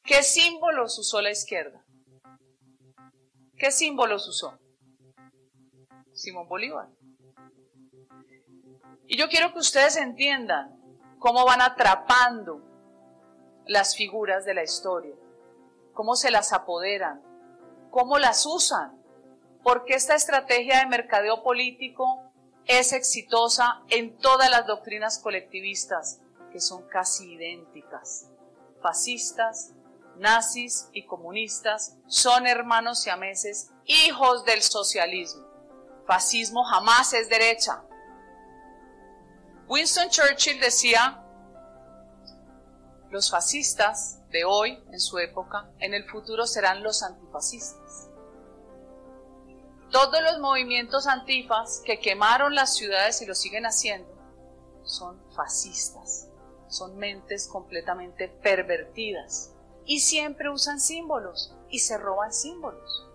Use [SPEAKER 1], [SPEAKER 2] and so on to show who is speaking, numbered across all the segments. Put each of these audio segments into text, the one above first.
[SPEAKER 1] ¿Qué símbolos usó la izquierda? ¿Qué símbolos usó? Simón Bolívar. Y yo quiero que ustedes entiendan cómo van atrapando las figuras de la historia, cómo se las apoderan, cómo las usan, porque esta estrategia de mercadeo político es exitosa en todas las doctrinas colectivistas, que son casi idénticas. Fascistas, nazis y comunistas son hermanos siameses, hijos del socialismo. Fascismo jamás es derecha. Winston Churchill decía: los fascistas de hoy, en su época, en el futuro serán los antifascistas. Todos los movimientos antifas que quemaron las ciudades y lo siguen haciendo son fascistas, son mentes completamente pervertidas y siempre usan símbolos y se roban símbolos.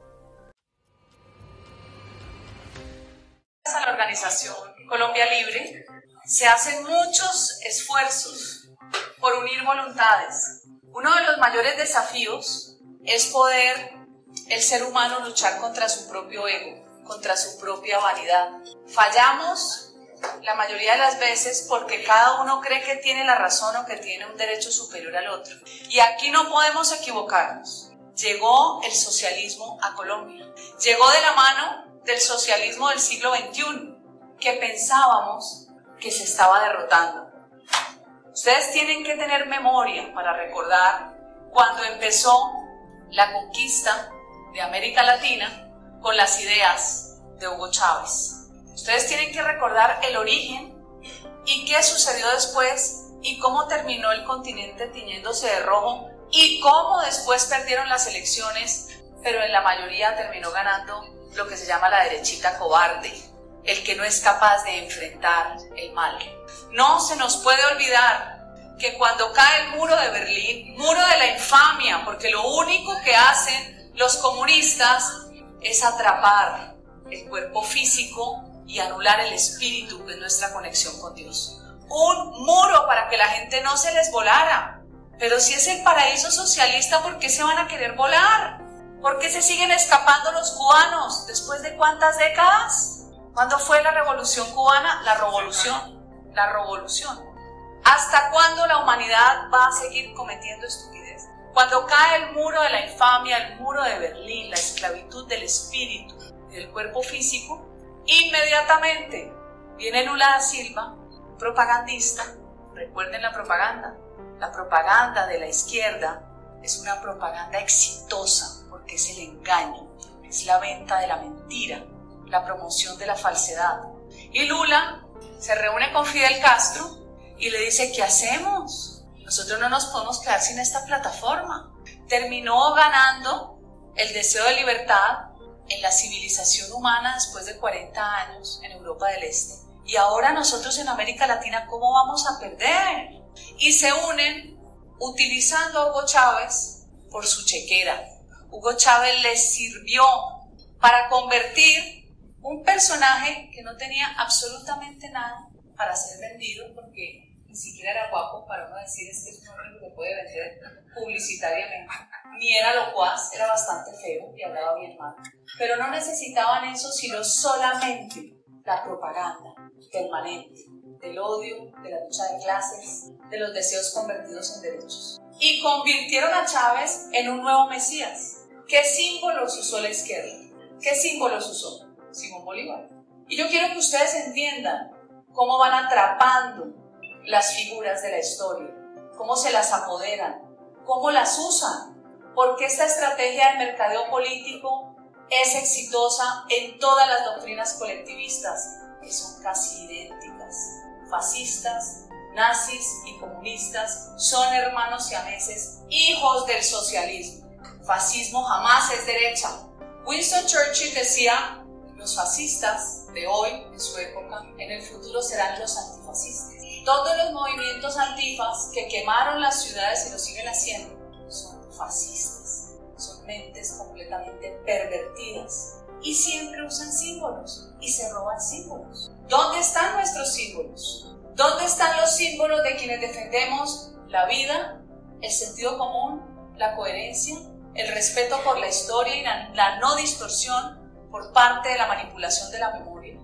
[SPEAKER 1] A la organización Colombia Libre se hacen muchos esfuerzos por unir voluntades. Uno de los mayores desafíos es poder el ser humano luchar contra su propio ego, contra su propia vanidad. Fallamos la mayoría de las veces porque cada uno cree que tiene la razón o que tiene un derecho superior al otro. Y aquí no podemos equivocarnos. Llegó el socialismo a Colombia. Llegó de la mano del socialismo del siglo XXI, que pensábamos que se estaba derrotando. Ustedes tienen que tener memoria para recordar cuando empezó la conquista de América Latina con las ideas de Hugo Chávez. Ustedes tienen que recordar el origen y qué sucedió después y cómo terminó el continente tiñéndose de rojo y cómo después perdieron las elecciones, pero en la mayoría terminó ganando lo que se llama la derechita cobarde, el que no es capaz de enfrentar el mal. No se nos puede olvidar que cuando cae el muro de Berlín, muro de la infamia, porque lo único que hacen los comunistas es atrapar el cuerpo físico y anular el espíritu, que es nuestra conexión con Dios. Un muro para que la gente no se les volara. Pero si es el paraíso socialista, ¿por qué se van a querer volar? ¿Por qué se siguen escapando los cubanos? ¿Después de cuántas décadas? ¿Cuándo fue la revolución cubana? La revolución. ¿Hasta cuándo la humanidad va a seguir cometiendo estupidez? Cuando cae el muro de la infamia, el muro de Berlín, la esclavitud del espíritu, del cuerpo físico, inmediatamente viene Lula da Silva, un propagandista. Recuerden la propaganda de la izquierda es una propaganda exitosa porque es el engaño, es la venta de la mentira, la promoción de la falsedad. Y Lula se reúne con Fidel Castro y le dice: ¿qué hacemos? Nosotros no nos podemos quedar sin esta plataforma. Terminó ganando el deseo de libertad en la civilización humana después de 40 años en Europa del Este. Y ahora nosotros en América Latina, ¿cómo vamos a perder? Y se unen utilizando a Hugo Chávez por su chequera. Hugo Chávez les sirvió para convertir un personaje que no tenía absolutamente nada para ser vendido, porque ni siquiera era guapo para uno decir: es que es un hombre que lo puede vender publicitariamente. Ni era locuaz, era bastante feo y hablaba bien mal. Pero no necesitaban eso, sino solamente la propaganda permanente del odio, de la lucha de clases, de los deseos convertidos en derechos. Y convirtieron a Chávez en un nuevo Mesías. ¿Qué símbolos usó la izquierda? ¿Qué símbolos usó? Simón Bolívar. Y yo quiero que ustedes entiendan cómo van atrapando las figuras de la historia, cómo se las apoderan, cómo las usan, porque esta estrategia de mercadeo político es exitosa en todas las doctrinas colectivistas, que son casi idénticas. Fascistas, nazis y comunistas son hermanos siameses, hijos del socialismo. Fascismo jamás es derecha. Winston Churchill decía: los fascistas de hoy, en su época, en el futuro serán los antifascistas. Todos los movimientos antifas que quemaron las ciudades y lo siguen haciendo son fascistas, son mentes completamente pervertidas y siempre usan símbolos y se roban símbolos. ¿Dónde están nuestros símbolos? ¿Dónde están los símbolos de quienes defendemos la vida, el sentido común, la coherencia, el respeto por la historia y la no distorsión por parte de la manipulación de la memoria?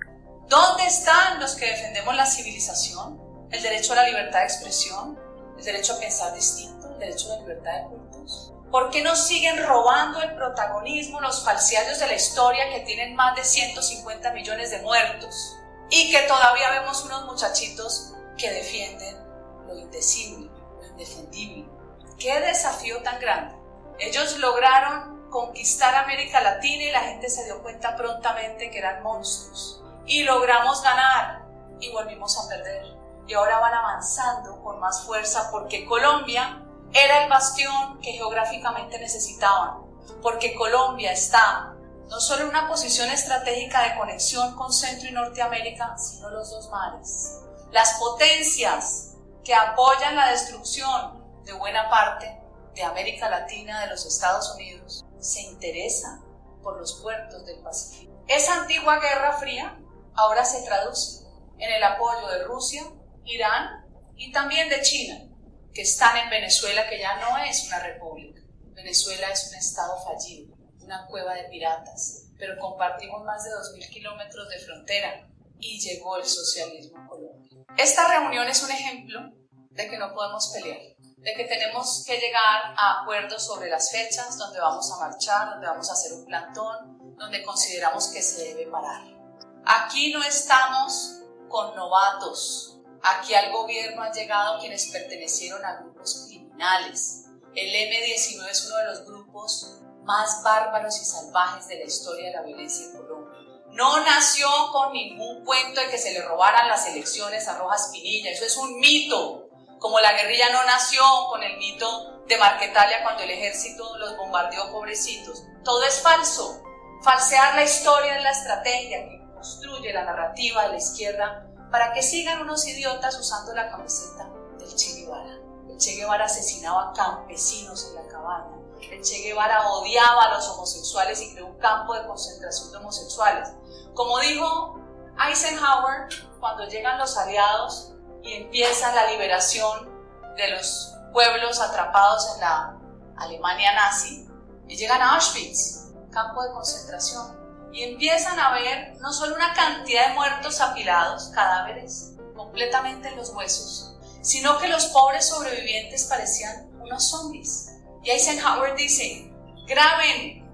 [SPEAKER 1] ¿Dónde están los que defendemos la civilización, el derecho a la libertad de expresión, el derecho a pensar distinto, el derecho a la libertad de cultos? ¿Por qué nos siguen robando el protagonismo los falsarios de la historia que tienen más de 150 millones de muertos y que todavía vemos unos muchachitos que defienden lo indecible, lo indefendible? ¡Qué desafío tan grande! Ellos lograron conquistar América Latina y la gente se dio cuenta prontamente que eran monstruos. Y logramos ganar y volvimos a perder. Y ahora van avanzando con más fuerza porque Colombia era el bastión que geográficamente necesitaban. Porque Colombia está no solo en una posición estratégica de conexión con Centro y Norteamérica, sino los dos mares. Las potencias que apoyan la destrucción de buena parte de América Latina, de los Estados Unidos, se interesan por los puertos del Pacífico. Esa antigua Guerra Fría ahora se traduce en el apoyo de Rusia, Irán y también de China, que están en Venezuela, que ya no es una república. Venezuela es un estado fallido, una cueva de piratas, pero compartimos más de 2.000 kilómetros de frontera y llegó el socialismo a Colombia. Esta reunión es un ejemplo de que no podemos pelear, de que tenemos que llegar a acuerdos sobre las fechas, donde vamos a marchar, donde vamos a hacer un plantón, donde consideramos que se debe parar. Aquí no estamos con novatos. Aquí al gobierno han llegado quienes pertenecieron a grupos criminales. El M-19 es uno de los grupos más bárbaros y salvajes de la historia de la violencia en Colombia. No nació con ningún cuento de que se le robaran las elecciones a Rojas Pinilla. Eso es un mito. Como la guerrilla no nació con el mito de Marquetalia cuando el ejército los bombardeó, pobrecitos. Todo es falso. Falsear la historia es la estrategia que construye la narrativa de la izquierda para que sigan unos idiotas usando la camiseta del Che Guevara. El Che Guevara asesinaba campesinos en la cabaña. El Che Guevara odiaba a los homosexuales y creó un campo de concentración de homosexuales. Como dijo Eisenhower, cuando llegan los aliados y empieza la liberación de los pueblos atrapados en la Alemania nazi, y llegan a Auschwitz, campo de concentración, y empiezan a ver no solo una cantidad de muertos apilados, cadáveres completamente en los huesos, sino que los pobres sobrevivientes parecían unos zombies. Y Eisenhower dice: graben,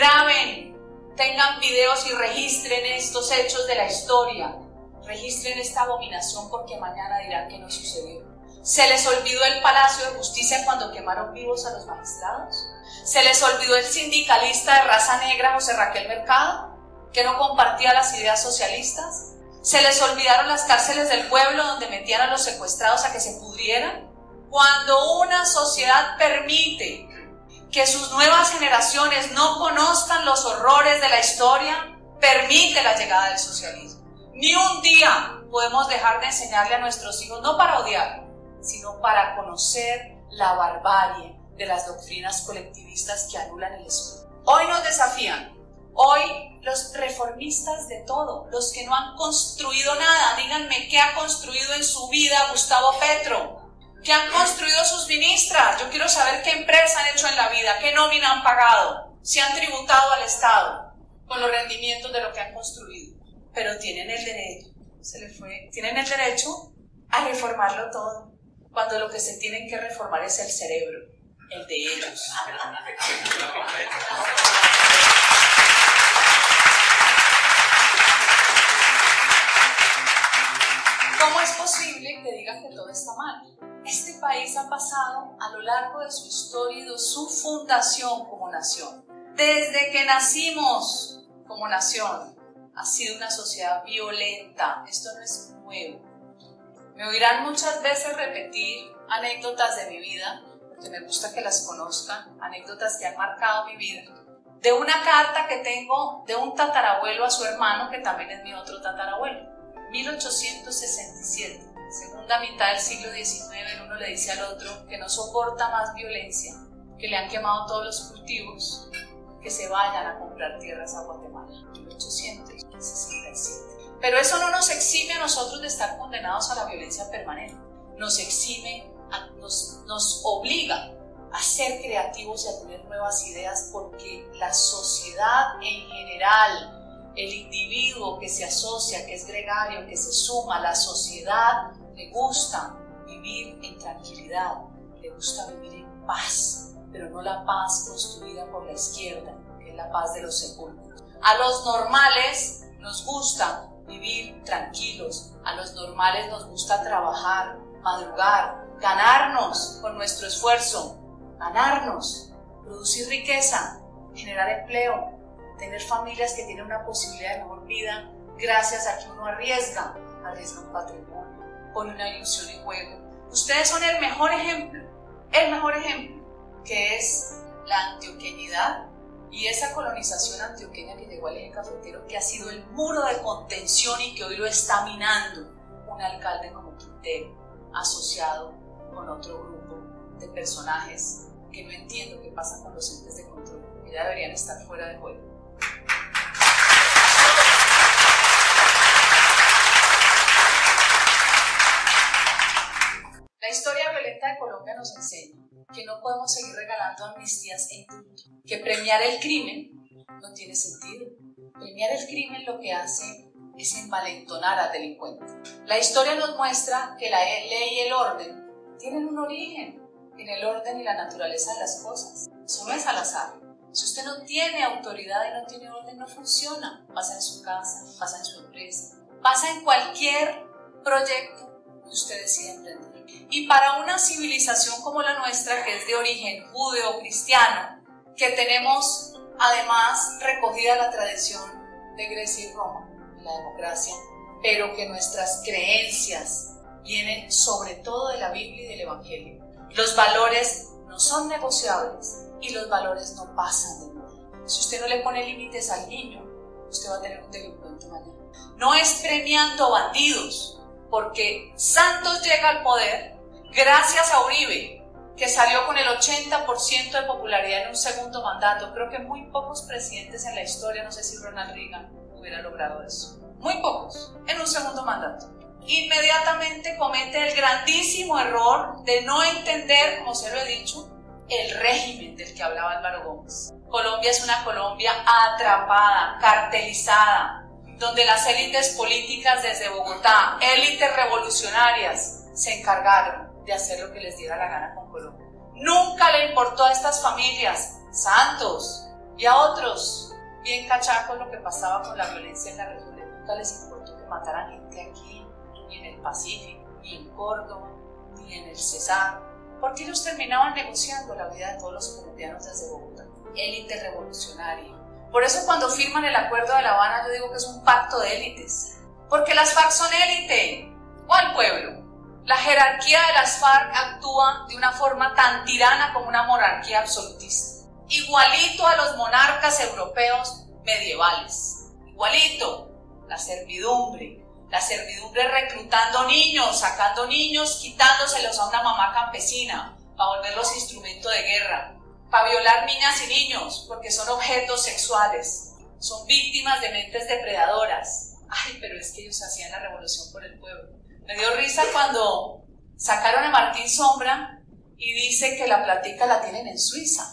[SPEAKER 1] tengan videos y registren estos hechos de la historia, registren esta abominación porque mañana dirán que no sucedió. ¿Se les olvidó el Palacio de Justicia cuando quemaron vivos a los magistrados? ¿Se les olvidó el sindicalista de raza negra José Raquel Mercado, que no compartía las ideas socialistas? ¿Se les olvidaron las cárceles del pueblo donde metían a los secuestrados a que se pudrieran? Cuando una sociedad permite que sus nuevas generaciones no conozcan los horrores de la historia, permite la llegada del socialismo. Ni un día podemos dejar de enseñarle a nuestros hijos, no para odiar, sino para conocer la barbarie de las doctrinas colectivistas que anulan el espíritu. Hoy nos desafían, hoy los reformistas de todo, los que no han construido nada, díganme qué ha construido en su vida Gustavo Petro, qué han construido sus ministras. Yo quiero saber qué empresa han hecho en la vida, qué nómina han pagado, si han tributado al Estado con los rendimientos de lo que han construido. Pero tienen el derecho, tienen el derecho a reformarlo todo, cuando lo que se tienen que reformar es el cerebro, el de ellos. ¿Cómo es posible que digan que todo está mal? Este país ha pasado a lo largo de su historia y de su fundación como nación. Desde que nacimos como nación, ha sido una sociedad violenta. Esto no es nuevo. Me oirán muchas veces repetir anécdotas de mi vida, porque me gusta que las conozcan, anécdotas que han marcado mi vida. De una carta que tengo de un tatarabuelo a su hermano, que también es mi otro tatarabuelo. 1867, segunda mitad del siglo XIX, uno le dice al otro que no soporta más violencia, que le han quemado todos los cultivos, que se vayan a comprar tierras a Guatemala. 1867. Pero eso no nos exime a nosotros de estar condenados a la violencia permanente. Nos exime, nos obliga a ser creativos y a tener nuevas ideas, porque la sociedad en general, el individuo que se asocia, que es gregario, que se suma a la sociedad, le gusta vivir en tranquilidad, le gusta vivir en paz, pero no la paz construida por la izquierda, que es la paz de los sepulcros. A los normales nos gusta vivir tranquilos, a los normales nos gusta trabajar, madrugar, ganarnos con nuestro esfuerzo, ganarnos, producir riqueza, generar empleo, tener familias que tienen una posibilidad de mejor vida gracias a que uno arriesga un patrimonio, pone una ilusión en juego. Ustedes son el mejor ejemplo, que es la antioqueñidad y esa colonización antioqueña que llegó al eje cafetero, que ha sido el muro de contención y que hoy lo está minando un alcalde como Quintero, asociado con otro grupo de personajes que no entiendo qué pasa con los entes de control, que ya deberían estar fuera de juego. La historia violenta de Colombia nos enseña que no podemos seguir regalando amnistías e indultos, que premiar el crimen no tiene sentido. Premiar el crimen lo que hace es envalentonar al delincuente. La historia nos muestra que la ley y el orden tienen un origen en el orden y la naturaleza de las cosas. Eso no es al azar. Si usted no tiene autoridad y no tiene orden, no funciona. Pasa en su casa, pasa en su empresa, pasa en cualquier proyecto que usted decida emprender. Y para una civilización como la nuestra, que es de origen judeo-cristiano, que tenemos además recogida la tradición de Grecia y Roma, la democracia, pero que nuestras creencias vienen sobre todo de la Biblia y del Evangelio. Los valores no son negociables y los valores no pasan de moda. Si usted no le pone límites al niño, usted va a tener un delincuente mañana. No es premiando bandidos, porque Santos llega al poder gracias a Uribe, que salió con el 80% de popularidad en un segundo mandato. Creo que muy pocos presidentes en la historia, no sé si Ronald Reagan hubiera logrado eso. Muy pocos, en un segundo mandato. Inmediatamente comete el grandísimo error de no entender, como se lo he dicho, el régimen del que hablaba Álvaro Gómez. Colombia es una Colombia atrapada, cartelizada, donde las élites políticas desde Bogotá, élites revolucionarias, se encargaron de hacer lo que les diera la gana con Colombia. Nunca le importó a estas familias, Santos y a otros bien cachacos, lo que pasaba con la violencia en la República. Nunca les importó que mataran gente aquí, ni en el Pacífico, ni en Córdoba, ni en el Cesar, porque ellos terminaban negociando la vida de todos los colombianos desde Bogotá. Élite revolucionaria. Por eso cuando firman el Acuerdo de La Habana yo digo que es un pacto de élites, porque las FARC son élite. ¿Cuál pueblo? La jerarquía de las FARC actúa de una forma tan tirana como una monarquía absolutista, igualito a los monarcas europeos medievales, igualito. La servidumbre reclutando niños, sacando niños, quitándoselos a una mamá campesina para volverlos instrumento de guerra, para violar niñas y niños porque son objetos sexuales, son víctimas de mentes depredadoras. Ay, pero es que ellos hacían la revolución por el pueblo. Me dio risa cuando sacaron a Martín Sombra y dice que la platica la tienen en Suiza.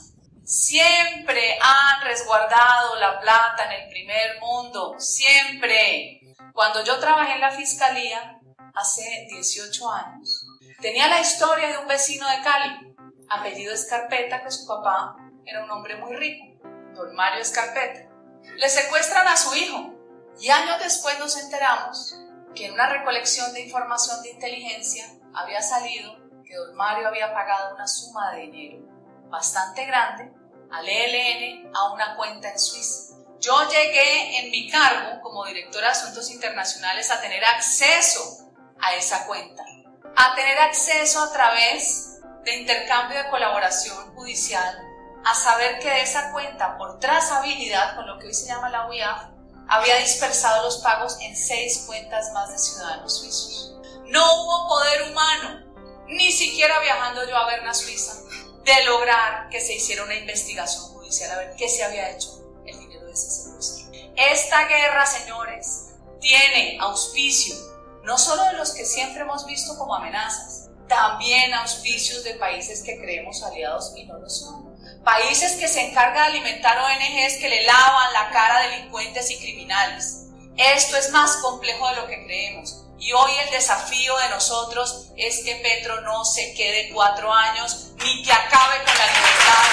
[SPEAKER 1] Siempre han resguardado la plata en el primer mundo, siempre. Cuando yo trabajé en la fiscalía hace 18 años, tenía la historia de un vecino de Cali, apellido Escarpeta, que su papá era un hombre muy rico, don Mario Escarpeta. Le secuestran a su hijo y años después nos enteramos que en una recolección de información de inteligencia había salido que don Mario había pagado una suma de dinero bastante grande al ELN a una cuenta en Suiza. Yo llegué en mi cargo como directora de Asuntos Internacionales a tener acceso a esa cuenta, a tener acceso a través de intercambio de colaboración judicial, a saber que de esa cuenta, por trazabilidad, con lo que hoy se llama la UIAF, había dispersado los pagos en 6 cuentas más de ciudadanos suizos. No hubo poder humano, ni siquiera viajando yo a Berna, Suiza, de lograr que se hiciera una investigación judicial a ver qué se había hecho el dinero de ese secuestro. Esta guerra, señores, tiene auspicio no solo de los que siempre hemos visto como amenazas, también auspicios de países que creemos aliados y no lo son. Países que se encargan de alimentar ONGs que le lavan la cara a delincuentes y criminales. Esto es más complejo de lo que creemos. Y hoy el desafío de nosotros es que Petro no se quede 4 años ni que acabe con la libertad.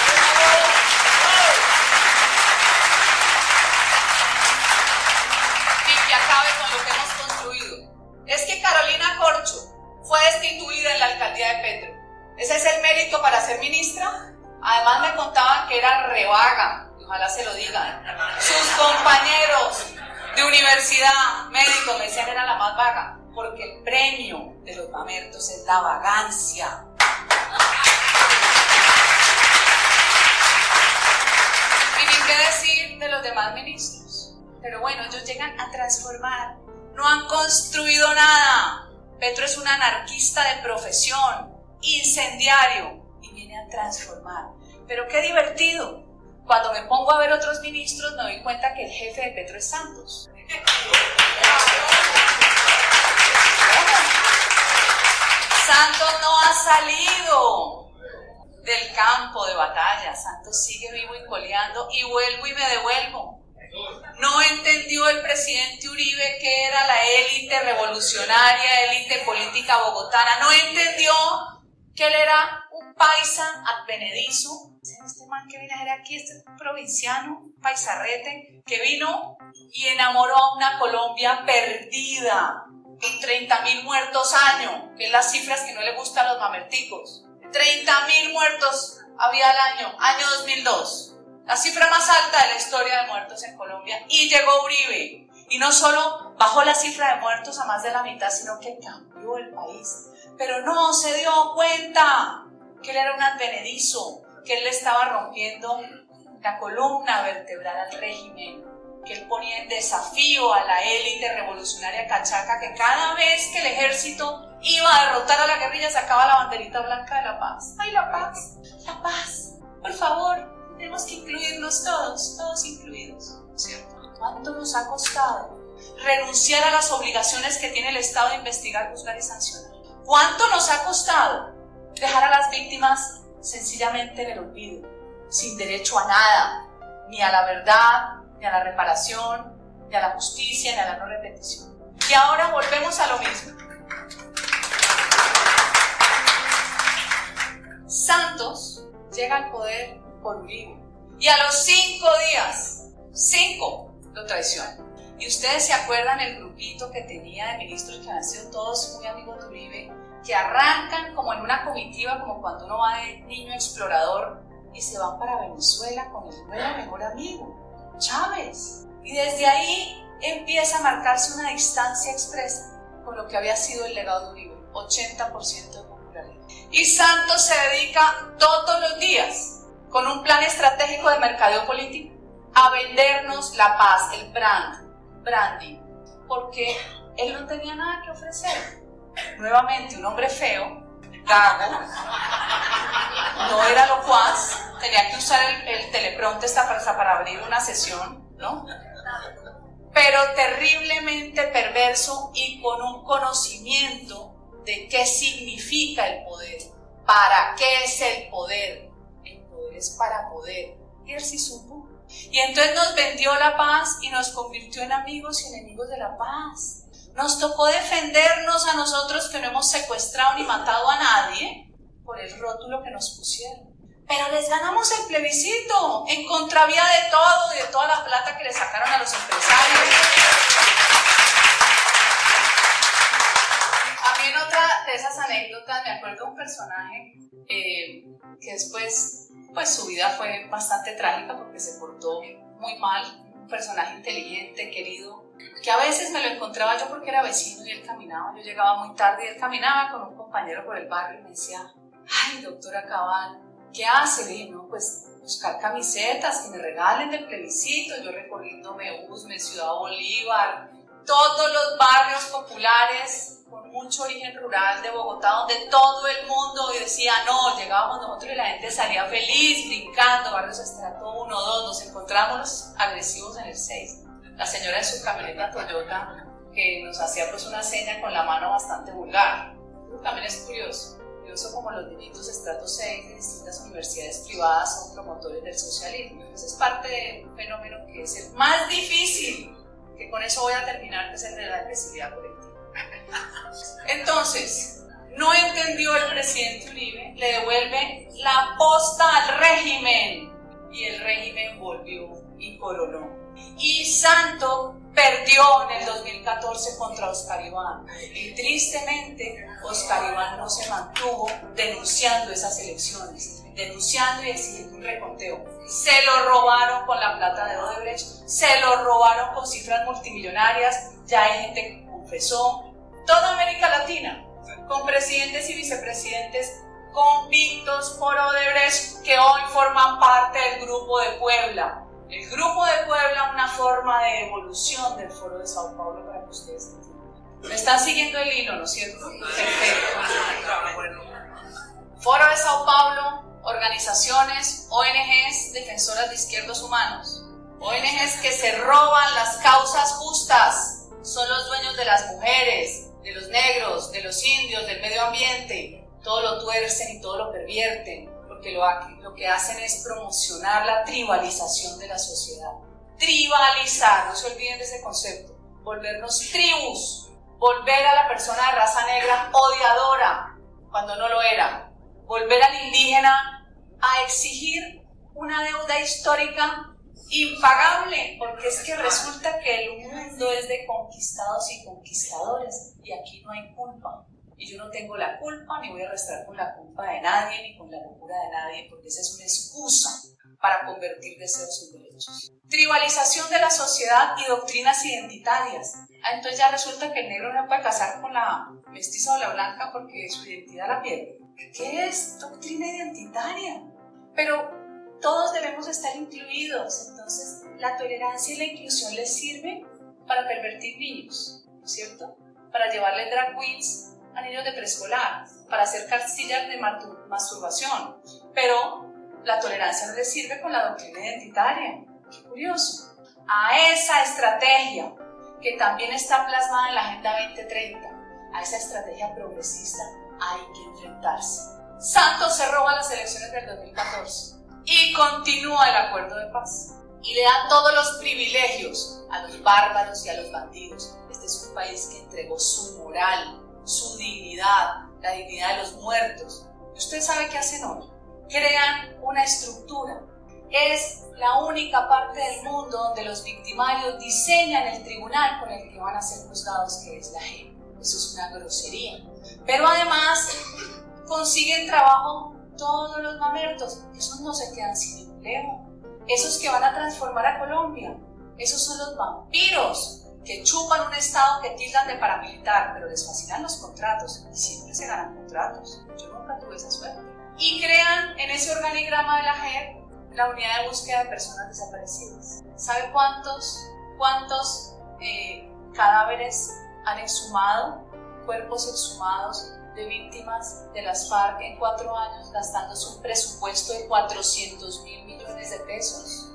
[SPEAKER 1] Ni que acabe con lo que hemos construido. Es que Carolina Corcho fue destituida en la alcaldía de Petro. ¿Ese es el mérito para ser ministra? Además me contaban que era revaga, ojalá se lo digan. Sus compañeros de universidad, médicos, me decían que era la más vaga, porque el premio de los mamertos es la vagancia. Y ni qué decir de los demás ministros. Pero bueno, ellos llegan a transformar, no han construido nada. Petro es un anarquista de profesión, incendiario, y viene a transformar. Pero qué divertido. Cuando me pongo a ver otros ministros me doy cuenta que el jefe de Petro es Santos. Santos no ha salido del campo de batalla. Santos sigue vivo y coleando y vuelvo y me devuelvo. No entendió el presidente Uribe que era la élite revolucionaria, élite política bogotana. No entendió que él era un paisa advenedizo. Este man que viene a ver aquí, este provinciano, paisarrete, que vino y enamoró a una Colombia perdida, con 30.000 muertos año, que es las cifras que no le gustan a los mamerticos. 30.000 muertos había al año 2002. La cifra más alta de la historia de muertos en Colombia. Y llegó Uribe. Y no solo bajó la cifra de muertos a más de la mitad, sino que cambió el país. Pero no se dio cuenta que él era un advenedizo, que él le estaba rompiendo la columna vertebral al régimen, que él ponía en desafío a la élite revolucionaria cachaca, que cada vez que el ejército iba a derrotar a la guerrilla sacaba la banderita blanca de la paz. ¡Ay, la paz! ¡La paz! Por favor, tenemos que incluirnos todos incluidos, ¿cierto? ¿Cuánto nos ha costado renunciar a las obligaciones que tiene el Estado de investigar, juzgar y sancionar? ¿Cuánto nos ha costado dejar a las víctimas sencillamente en el olvido, sin derecho a nada, ni a la verdad, ni a la reparación, ni a la justicia, ni a la no repetición? Y ahora volvemos a lo mismo. Santos llega al poder por Uribe y a los 5 días, 5, lo traicionan. Y ustedes se acuerdan el grupito que tenía de ministros que habían sido todos muy amigos de Uribe, que arrancan como en una comitiva, como cuando uno va de niño explorador, y se van para Venezuela con el nuevo mejor amigo, Chávez. Y desde ahí empieza a marcarse una distancia expresa con lo que había sido el legado de Uribe, 80% de popularidad. Y Santos se dedica todos los días, con un plan estratégico de mercadeo político, a vendernos la paz, el branding, porque él no tenía nada que ofrecer. Nuevamente, un hombre feo, gago, no era locuaz, tenía que usar el teleprompter para abrir una sesión, ¿no? Pero terriblemente perverso y con un conocimiento de qué significa el poder, para qué es el poder. El poder es para poder, y él sí supo. Y entonces nos vendió la paz y nos convirtió en amigos y enemigos de la paz. Nos tocó defendernos a nosotros que no hemos secuestrado ni matado a nadie por el rótulo que nos pusieron. Pero les ganamos el plebiscito en contravía de todo y de toda la plata que le sacaron a los empresarios. A mí en otra de esas anécdotas me acuerdo de un personaje que después, pues su vida fue bastante trágica porque se portó muy mal, un personaje inteligente, querido, que a veces me lo encontraba yo porque era vecino y él caminaba, yo llegaba muy tarde y él caminaba con un compañero por el barrio y me decía: ay, doctora Cabal, ¿qué hace? Le dije: no, pues buscar camisetas que me regalen del plebiscito. Yo recorriéndome Usme, Ciudad Bolívar, todos los barrios populares con mucho origen rural de Bogotá, donde todo el mundo decía no, llegábamos nosotros y la gente salía feliz, brincando, barrios estrato 1, 2, nos encontramos los agresivos en el 6. La señora en su camioneta Toyota que nos hacía pues una seña con la mano bastante vulgar. También es curioso. curioso como los niñitos de estrato 6 de distintas universidades privadas son promotores del socialismo. Ese es parte de un fenómeno que es el más difícil, que con eso voy a terminar, que es el de la agresividad colectiva. Entonces, no entendió el presidente Uribe, le devuelve la posta al régimen y el régimen volvió y coronó. Y Santo perdió en el 2014 contra Oscar Iván y tristemente Oscar Iván no se mantuvo denunciando esas elecciones, denunciando y exigiendo un reconteo. Se lo robaron con la plata de Odebrecht, se lo robaron con cifras multimillonarias, ya hay gente que confesó, toda América Latina, con presidentes y vicepresidentes convictos por Odebrecht que hoy forman parte del Grupo de Puebla. El Grupo de Puebla, una forma de evolución del Foro de Sao Paulo, para que ustedes entiendan. Me están siguiendo el hilo, ¿no es cierto? Perfecto. Foro de Sao Paulo, organizaciones, ONGs defensoras de izquierdos humanos, ONGs que se roban las causas justas, son los dueños de las mujeres, de los negros, de los indios, del medio ambiente, todo lo tuercen y todo lo pervierten, porque lo que hacen es promocionar la tribalización de la sociedad. Tribalizar, no se olviden de ese concepto, volvernos tribus, volver a la persona de raza negra odiadora cuando no lo era, volver al indígena a exigir una deuda histórica impagable, porque es que resulta que el mundo es de conquistados y conquistadores y aquí no hay culpa. Y yo no tengo la culpa, ni voy a restar con la culpa de nadie, ni con la locura de nadie, porque esa es una excusa para convertir deseos en derechos. Tribalización de la sociedad y doctrinas identitarias. Entonces ya resulta que el negro no puede casar con la mestiza o la blanca porque su identidad la pierde. ¿Qué es doctrina identitaria? Pero todos debemos estar incluidos, entonces la tolerancia y la inclusión les sirve para pervertir niños, ¿no es cierto? Para llevarles drag queens a niños de preescolar, para hacer castillas de masturbación, pero la tolerancia no les sirve con la doctrina identitaria. Qué curioso. A esa estrategia que también está plasmada en la Agenda 2030, a esa estrategia progresista hay que enfrentarse. Santos se roba las elecciones del 2014 y continúa el acuerdo de paz y le da todos los privilegios a los bárbaros y a los bandidos. Este es un país que entregó su moral, su dignidad, la dignidad de los muertos. ¿Y usted sabe qué hacen hoy? Crean una estructura. Es la única parte del mundo donde los victimarios diseñan el tribunal con el que van a ser juzgados, que es la JEP. Eso es una grosería. Pero además consiguen trabajo todos los mamertos. Esos no se quedan sin empleo. Esos que van a transformar a Colombia. Esos son los vampiros que chupan un estado que tildan de paramilitar, pero les fascinan los contratos y siempre se ganan contratos. Yo nunca tuve esa suerte. Y crean en ese organigrama de la JEP la unidad de búsqueda de personas desaparecidas. ¿Sabe cuántos cadáveres han exhumado, cuerpos exhumados de víctimas de las FARC en 4 años, gastándose un presupuesto de 400.000 millones de pesos?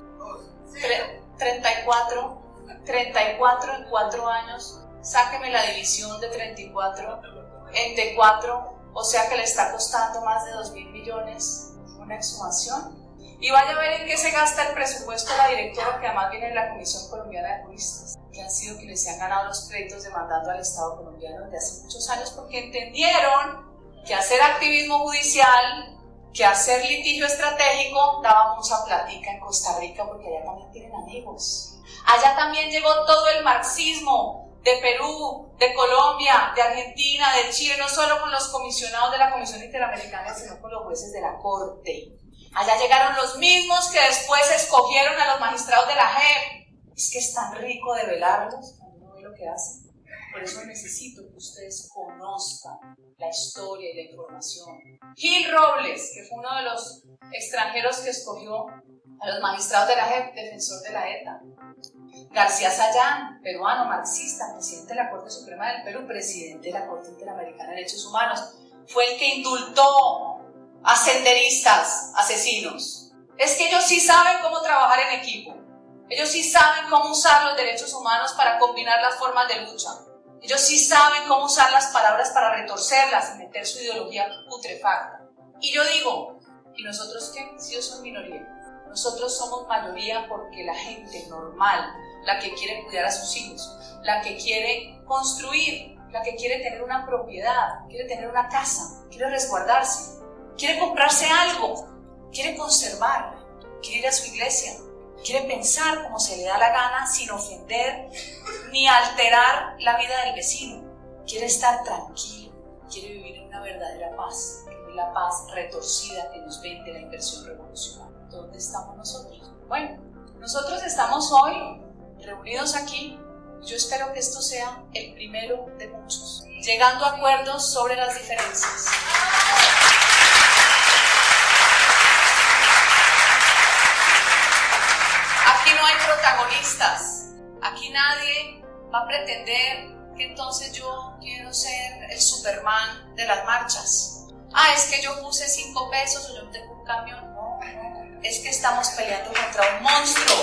[SPEAKER 1] 34 en 4 años, sáqueme la división de 34 entre 4, o sea que le está costando más de 2.000 millones una exhumación. Y vaya a ver en qué se gasta el presupuesto de la directora, que además viene de la Comisión Colombiana de Juristas, que han sido quienes se han ganado los créditos demandando al Estado colombiano desde hace muchos años, porque entendieron que hacer activismo judicial, que hacer litigio estratégico daba mucha plática en Costa Rica, porque allá también tienen amigos. Allá también llegó todo el marxismo de Perú, de Colombia, de Argentina, de Chile, no solo con los comisionados de la Comisión Interamericana, sino con los jueces de la Corte. Allá llegaron los mismos que después escogieron a los magistrados de la JEP. Es que es tan rico de velarlos cuando uno ve lo que hacen. Por eso necesito que ustedes conozcan la historia y la información. Gil Robles, que fue uno de los extranjeros que escogió a los magistrados de la JEP, defensor de la ETA. García Sayán, peruano, marxista, presidente de la Corte Suprema del Perú, presidente de la Corte Interamericana de Derechos Humanos, fue el que indultó a senderistas asesinos. Es que ellos sí saben cómo trabajar en equipo. Ellos sí saben cómo usar los derechos humanos para combinar las formas de lucha. Ellos sí saben cómo usar las palabras para retorcerlas y meter su ideología putrefacta. Y yo digo, ¿y nosotros qué? Si ellos son minoría. Nosotros somos mayoría porque la gente normal, la que quiere cuidar a sus hijos, la que quiere construir, la que quiere tener una propiedad, quiere tener una casa, quiere resguardarse, quiere comprarse algo, quiere conservar, quiere ir a su iglesia, quiere pensar como se le da la gana sin ofender ni alterar la vida del vecino, quiere estar tranquilo, quiere vivir en una verdadera paz, que no es la paz retorcida que nos vende la inversión revolucionaria. ¿Dónde estamos nosotros? Bueno, nosotros estamos hoy reunidos aquí. Yo espero que esto sea el primero de muchos, llegando a acuerdos sobre las diferencias. Aquí no hay protagonistas, aquí nadie va a pretender que entonces yo quiero ser el Superman de las marchas. Es que yo puse 5 pesos o yo tengo un camión. No, es que estamos peleando contra un monstruo.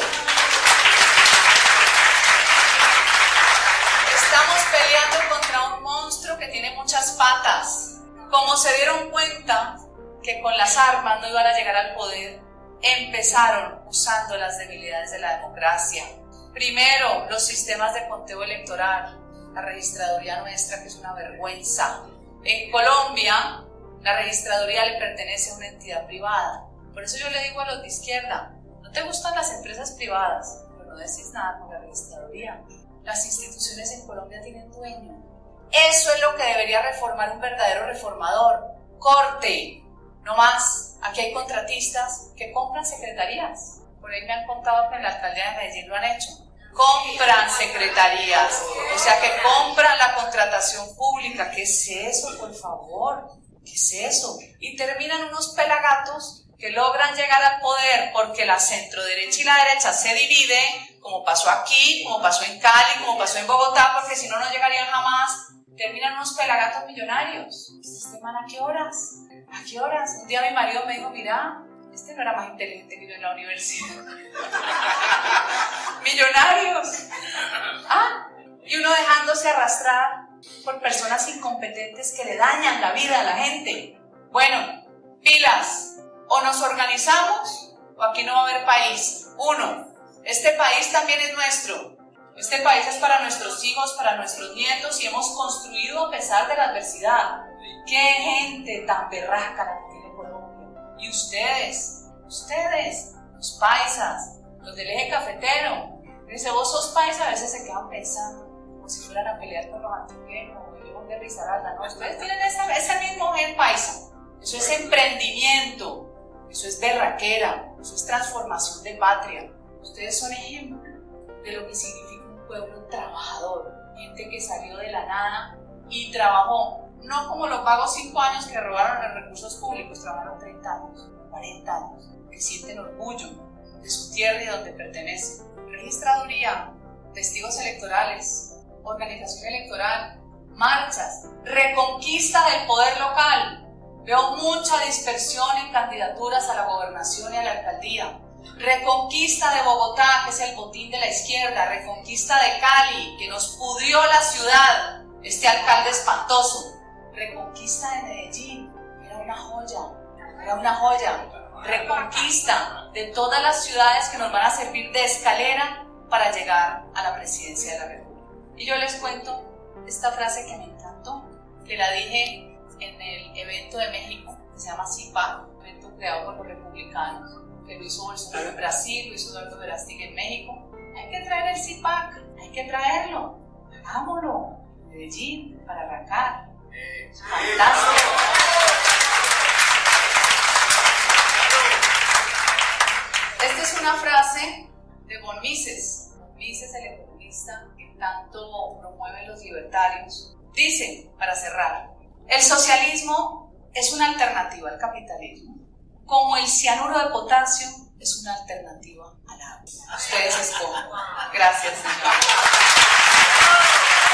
[SPEAKER 1] Estamos peleando contra un monstruo que tiene muchas patas. Como se dieron cuenta que con las armas no iban a llegar al poder, empezaron usando las debilidades de la democracia. Primero, los sistemas de conteo electoral, la registraduría nuestra, que es una vergüenza. En Colombia, la registraduría le pertenece a una entidad privada. Por eso yo le digo a los de izquierda, no te gustan las empresas privadas, pero no decís nada con la registraduría. Las instituciones en Colombia tienen dueño. Eso es lo que debería reformar un verdadero reformador. Corte, no más. Aquí hay contratistas que compran secretarías. Por ahí me han contado que en la alcaldía de Medellín lo han hecho. Compran secretarías, o sea que compran la contratación pública. ¿Qué es eso, por favor? ¿Qué es eso? Y terminan unos pelagatos que logran llegar al poder porque la centroderecha y la derecha se dividen, como pasó aquí, como pasó en Cali, como pasó en Bogotá, porque si no, no llegarían jamás. Terminan unos pelagatos millonarios. ¿Este man a qué horas? ¿A qué horas? Un día mi marido me dijo, mira, este no era más inteligente que yo en la universidad. Millonarios. Y uno dejándose arrastrar por personas incompetentes que le dañan la vida a la gente. Bueno, pilas. O nos organizamos o aquí no va a haber país. Uno, este país también es nuestro. Este país es para nuestros hijos, para nuestros nietos y hemos construido a pesar de la adversidad. ¡Qué gente tan berraca la que tiene Colombia! Y ustedes, los paisas, los del eje cafetero, dice, vos sos paisa, a veces se quedan pensando como si fueran a pelear con los antioqueños o ellos de Risaralda. No, ustedes tienen ese mismo gen paisa. Eso es emprendimiento. Eso es berraquera, eso es transformación de patria. Ustedes son ejemplo de lo que significa un pueblo trabajador, gente que salió de la nada y trabajó, no como los vagos 5 años que robaron los recursos públicos, trabajaron 30 años, 40 años, que sienten orgullo de su tierra y de donde pertenecen. Registraduría, testigos electorales, organización electoral, marchas, reconquista del poder local. Veo mucha dispersión en candidaturas a la gobernación y a la alcaldía. Reconquista de Bogotá, que es el botín de la izquierda. Reconquista de Cali, que nos pudrió la ciudad, este alcalde espantoso. Reconquista de Medellín, era una joya. Reconquista de todas las ciudades que nos van a servir de escalera para llegar a la presidencia de la República. Y yo les cuento esta frase que me encantó, que la dije en el evento de México, que se llama CIPAC, un evento creado por los republicanos, que lo hizo Bolsonaro en Brasil, lo hizo Eduardo Verástegui en México. Hay que traer el CIPAC, hay que traerlo, hagámoslo, Medellín, para arrancar. Fantástico. Esta es una frase de von Mises. Von Mises, el economista que tanto promueven los libertarios, dice, para cerrar, el socialismo es una alternativa al capitalismo, como el cianuro de potasio es una alternativa al agua. Ustedes escogen. Gracias.